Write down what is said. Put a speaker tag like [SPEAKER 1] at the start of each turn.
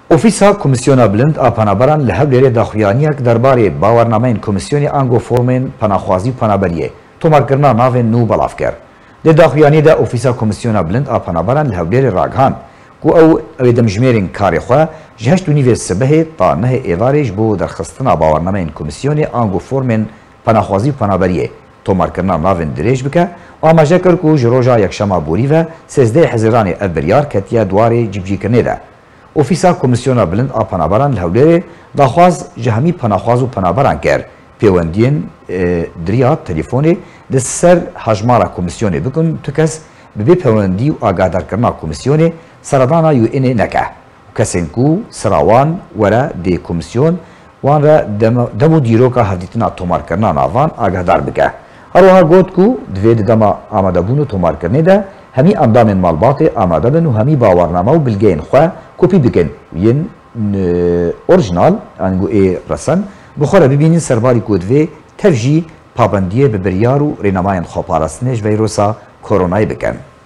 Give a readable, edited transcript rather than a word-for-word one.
[SPEAKER 1] Ofîsa Komîsyona Bilind a Penaberan li Hewlêrê daxuyaniyek derbarê bawernameên Komîsyonê Ango Formên Penaxwazî û Penaberiyê tomarkirina navên nû belav kir. Di daxuyaniyê de Ofîsa Komîsyona Bilind a Penaberan li Hewlêrê ragihan ku ew ê demjimêrên karê xwe ji 8:30 sibehê ta 9 êvarê ji bo derxistina bawernameên Komîsyonê Ango Formên Penaxwazî û Penaberiyê tomarkirina navên dirêj bike, amaje kir ku ji roja yekşema borî ve 13 Hezîranê ev biryar ketiye dwarê cibcîkirinê de. Ofîsa Komîsyona Bilind a Penaberan li Hewlêrê daxwaz ji hemî penaxwaz û penaberan kir pêwendiyên diriya telîfonê di ser hejmara Komîsyonê bikin tu kes bi bê pêwendî û agadarkirina Komîsyonê seredana UN neke. Kesên ku sira wan were dê Komîsyon wan re dem û dîroka hevdîtina tomarkirina navan agahdar bike. Her got ku divê di dema amadebûn û tomarkirinê de hemî endamên malbatê amade bin û hemî bawername û bilgeyên xwe kopî bikin yên orijinal yani û ê resen bi xwe re bibînin serbarî ku divê tev jî pabendiyê bi biryar û rênemayên xweparastinê ji vîrusa koronayê bikin.